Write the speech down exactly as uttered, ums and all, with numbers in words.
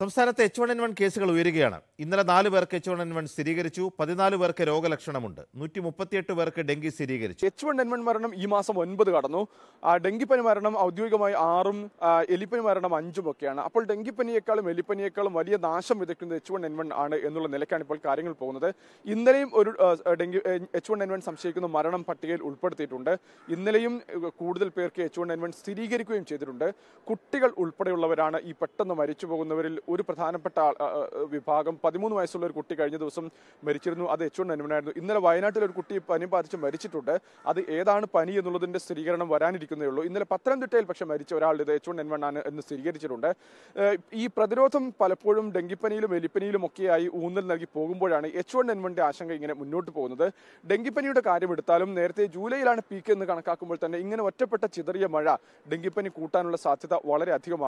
സംസ്ഥാനത്ത് H one N one കേസുകൾ ഉയരുകയാണ്. ഇന്നലെ നാല് പേർക്ക് എച്ച് വൺ എൻ വൺ സ്ഥിരീകരിച്ചു. പതിനാല് പേർക്ക് രോഗലക്ഷണമുണ്ട്. നൂറ്റി മുപ്പത്തിയെട്ട് പേർക്ക് ഡെങ്കി സ്ഥിരീകരിച്ചു. എച്ച് വൺ എൻ വൺ മരണം ഈ മാസം ഒൻപത് കടന്നു. ഡെങ്കിപ്പനി മരണം ഔദ്യോഗികമായി ആറും എലിപ്പനി മരണം അഞ്ചും ഒക്കെയാണ്. അപ്പോൾ ഡെങ്കിപ്പനിയേക്കാളും എലിപ്പനിയേക്കാളും വലിയ നാശം വിതയ്ക്കുന്നത് എച്ച് വൺ എൻ വൺ ആണ് എന്നുള്ള നിലയ്ക്കാണ് ഇപ്പോൾ കാര്യങ്ങൾ പോകുന്നത്. ഇന്നലെയും ഒരു dengue H one N one സംശയിക്കുന്ന മരണം പട്ടികയിൽ ഉൾപ്പെടുത്തിയിട്ടുണ്ട്. ഇന്നലെയും കൂടുതൽ പേർക്ക് എച്ച് വൺ എൻ വൺ സ്ഥിരീകരിക്കുകയും ചെയ്തിട്ടുണ്ട്. കുട്ടികൾ ഉൾപ്പെടെയുള്ളവരാണ് ഈ പെട്ടെന്ന് മരിച്ചു പോകുന്നവരിൽ ഒരു പ്രധാനപ്പെട്ട വിഭാഗം. പതിമൂന്ന് വയസ്സുള്ള ഒരു കുട്ടി കഴിഞ്ഞ ദിവസം മരിച്ചിരുന്നു. അത് എച്ച് വൺ എൻ വൺ ആയിരുന്നു. ഇന്നലെ വയനാട്ടിൽ ഒരു കുട്ടി പനി ബാധിച്ച് മരിച്ചിട്ടുണ്ട്. അത് ഏതാണ് പനി എന്നുള്ളതിന്റെ സ്ഥിരീകരണം വരാനിരിക്കുന്നേ ഉള്ളൂ. ഇന്നലെ പത്തനംതിട്ടയിൽ പക്ഷേ മരിച്ച ഒരാളുടെ ഇത് എച്ച് വൺ എൻ വൺ ആണ് എന്ന് സ്ഥിരീകരിച്ചിട്ടുണ്ട്. ഈ പ്രതിരോധം പലപ്പോഴും ഡെങ്കിപ്പനിയിലും എലിപ്പനിയിലും ഒക്കെയായി ഊന്നൽ നൽകി പോകുമ്പോഴാണ് എച്ച് വൺ എൻ വണ്ണിന്റെ ആശങ്ക ഇങ്ങനെ മുന്നോട്ട് പോകുന്നത്. ഡെങ്കിപ്പനിയുടെ കാര്യം എടുത്താലും നേരത്തെ ജൂലൈയിലാണ് പീക്ക് എന്ന് കണക്കാക്കുമ്പോൾ തന്നെ ഇങ്ങനെ ഒറ്റപ്പെട്ട ചിതറിയ മഴ ഡെങ്കിപ്പനി കൂട്ടാനുള്ള സാധ്യത വളരെ അധികമാണ്.